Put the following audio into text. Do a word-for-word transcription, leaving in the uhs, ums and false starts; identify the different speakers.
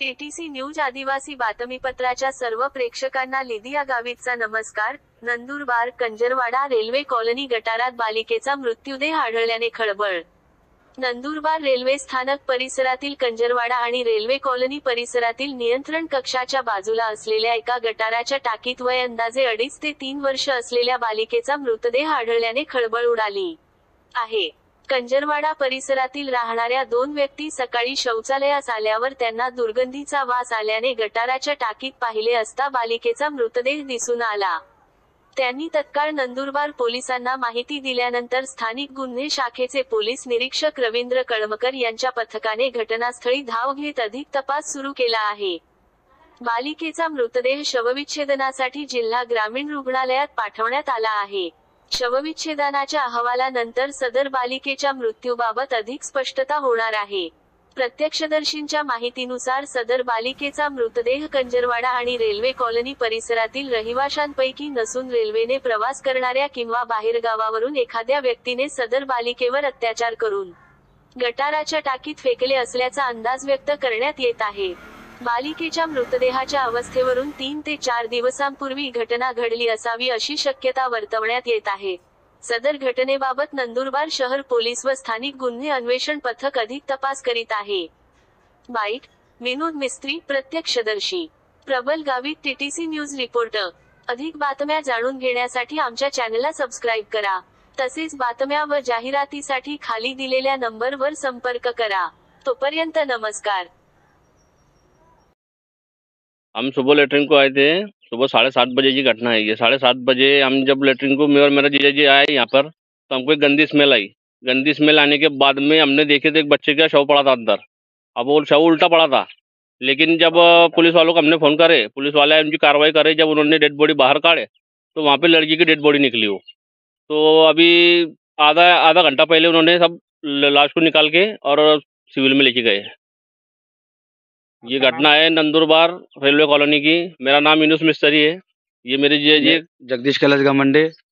Speaker 1: ATC news आदिवासी बातमीपत्राच्या सर्व प्रेक्षकांना लिदिया गावितचा नमस्कार. नंदुरबार कंजरवाडा रेल्वे कॉलनी गटारात बालिकेचा मृत्यूदेह आढळल्याने खळबळ. नंदुरबार रेल्वे स्थानक परिसरातील कंजरवाडा आणि रेल्वे कॉलनी परिसरातील नियंत्रण कक्षाच्या बाजूला असलेल्या एका गटाराच्या टाकीत वय अंदाजे अडीच ते तीन वर्ष असलेल्या बालिकेचा मृतदेह आढळल्याने खळबळ उडाली आहे. कंजरवाडा परिसरातील राहणाऱ्या दोन व्यक्ती सकाळी शौचालयास आल्यावर त्यांना दुर्गंधीचा वास आल्याने गटाराच्या टाकीत पाहिले असता बालिकेचा मृतदेह दिसून आला. त्यांनी तत्काळ नंदुरबार पोलिसांना माहिती दिल्यानंतर स्थानिक गुन्हे शाखेचे पोलीस निरीक्षक रवींद्र कळमकर यांच्या पथकाने घटनास्थळी धाव घेत अधिक तपास सुरू केला आहे. बालिकेचा मृतदेह शवविच्छेदनासाठी जिल्हा ग्रामीण रुग्णालयात पाठवण्यात आला आहे. शवविच्छेदनाच्या अहवालानंतर सदर बालिकेच्या मृत्यूबाबत अधिक स्पष्टता होणार आहे. प्रत्यक्षदर्शींच्या माहितीनुसार सदर बालिकेचा मृतदेह कंजरवाडा आणि रेल्वे कॉलनी परिसरातील रहिवाशांपैकी नसून रेल्वेने प्रवास करणाऱ्या किंवा बाहेरगावावरून एखाद्या व्यक्तीने सदर बालिकेवर अत्याचार करून गटाराच्या टाकीत फेकले असल्याचा अंदाज व्यक्त करण्यात येत आहे. बालिकेच्या मृतदेहाच्या अवस्थेवरून तीन ते चार दिवसांपूर्वी घटना घडली असावी अशी शक्यता वर्तवण्यात येत आहे. सदर घटनेबाबत नंदुरबार शहर पोलीस व स्थानिक गुन्हे अन्वेषण पथक अधिक तपास करीत आहे. बाईट विनोद मिस्त्री, प्रत्यक्षदर्शी, प्रबल गावित, टीटीसी न्यूज रिपोर्टर. अधिक बातम्या जाणून घेण्यासाठी आमच्या चॅनलला सबस्क्राईब करा. तसेच बातम्या व जाहिरातीसाठी खाली दिलेल्या नंबरवर संपर्क करा. तोपर्यंत नमस्कार.
Speaker 2: हम सुबह लेटरिन को आए थे. सुबह साढ़े सात बजे की घटना है ये. साढ़े सात बजे हम जब लेटरिन को, मैं और मेरा जीजा जी आए यहाँ पर, तो हमको एक गंदी स्मेल आई. गंदी स्मेल आने के बाद में हमने देखे तो एक बच्चे का शव पड़ा था अंदर. अब वो शव उल्टा पड़ा था. लेकिन जब पुलिस वालों को हमने फ़ोन करे, पुलिस वाले उनकी कार्रवाई करे, जब उन्होंने डेड बॉडी बाहर काढ़े तो वहाँ पे लड़की की डेड बॉडी निकली हो. तो अभी आधा आधा घंटा पहले उन्होंने सब लाश को निकाल के और सिविल में लेके गए. ये घटना है नंदुरबार रेलवे कॉलोनी की. मेरा नाम यूनुस मिस्त्री है. ये मेरे जीजा जी
Speaker 3: जगदीश कैलाश गामंडे.